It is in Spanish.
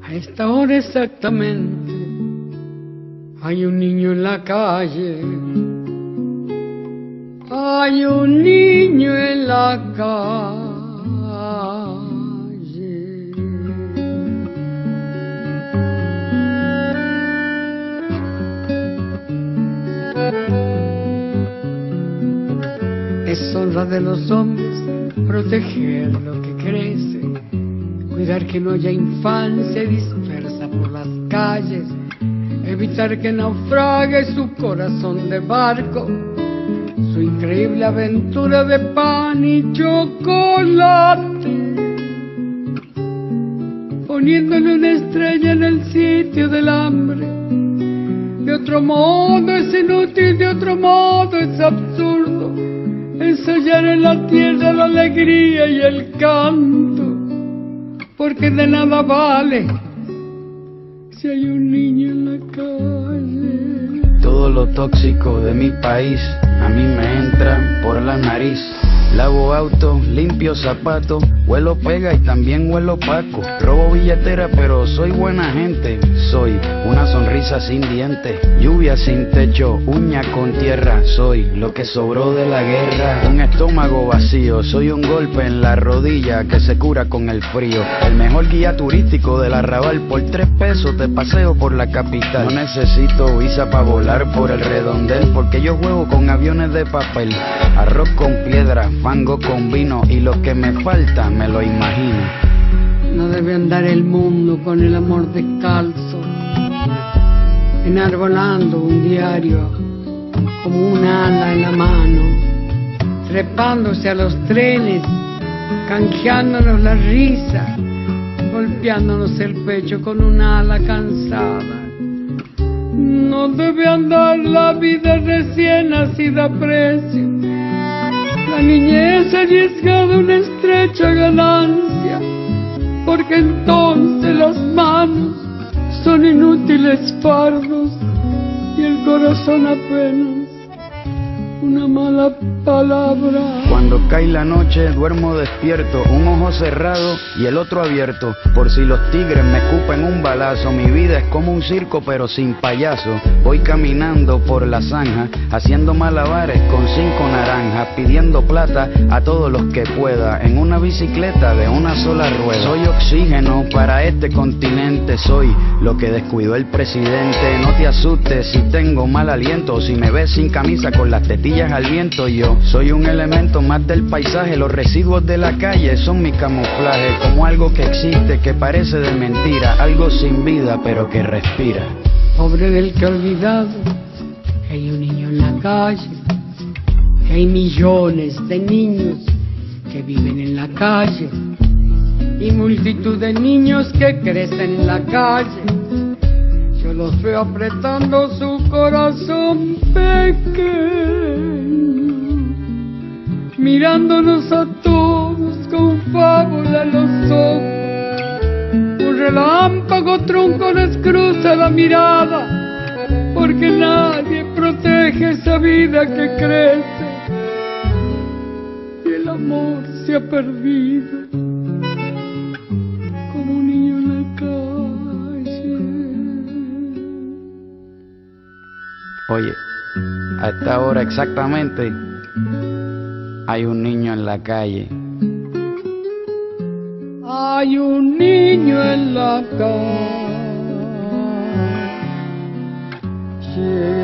A esta hora exactamente hay un niño en la calle. Hay un niño en la calle. Es honra de los hombres proteger lo que crece, cuidar que no haya infancia dispersa por las calles, evitar que naufrague su corazón de barco, su increíble aventura de pan y chocolate, poniéndole una estrella en el sitio del hambre. De otro modo es inútil, de otro modo es absurdo ensayar en la tierra la alegría y el canto, porque de nada vale si hay un niño en la calle. Todo lo tóxico de mi país a mí me entra por la nariz. Lavo auto, limpio zapatos, huelo pega y también huelo opaco. Robo billetera pero soy buena gente. Soy una sonrisa sin dientes, lluvia sin techo, uña con tierra. Soy lo que sobró de la guerra. Un estómago vacío, soy un golpe en la rodilla que se cura con el frío. El mejor guía turístico del Arrabal, por 3 pesos te paseo por la capital. No necesito visa para volar por el redondel, porque yo juego con aviones de papel. Arroz con piedra, fango con vino, y lo que me falta me lo imagino. No debe andar el mundo con el amor descalzo, enarbolando un diario como un ala en la mano, trepándose a los trenes, canjeándonos la risa, golpeándonos el pecho con un ala cansada. No debe andar la vida recién nacida a precio, la niñez arriesgada una estrecha ganancia, porque entonces las manos son inútiles fardos y el corazón apenas una mala palabra. Cuando cae la noche duermo despierto, un ojo cerrado y el otro abierto, por si los tigres me escupen un balazo. Mi vida es como un circo pero sin payaso. Voy caminando por la zanja, haciendo malabares con 5 naranjas, pidiendo plata a todos los que pueda, en una bicicleta de una sola rueda. Soy oxígeno para este continente, soy lo que descuidó el presidente. No te asustes si tengo mal aliento, si me ves sin camisa con las tetillas al viento. Yo soy un elemento más del paisaje, los residuos de la calle son mi camuflaje, como algo que existe, que parece de mentira, algo sin vida pero que respira. Pobre del que ha olvidado que hay un niño en la calle, que hay millones de niños que viven en la calle y multitud de niños que crecen en la calle. Yo los veo apretando su corazón pequeño, mirándonos a todos con fábula en los ojos. Un relámpago tronco les cruza la mirada, porque nadie protege esa vida que crece y el amor se ha perdido como un niño en la calle. Oye, a esta hora exactamente hay un niño en la calle. Hay un niño en la calle.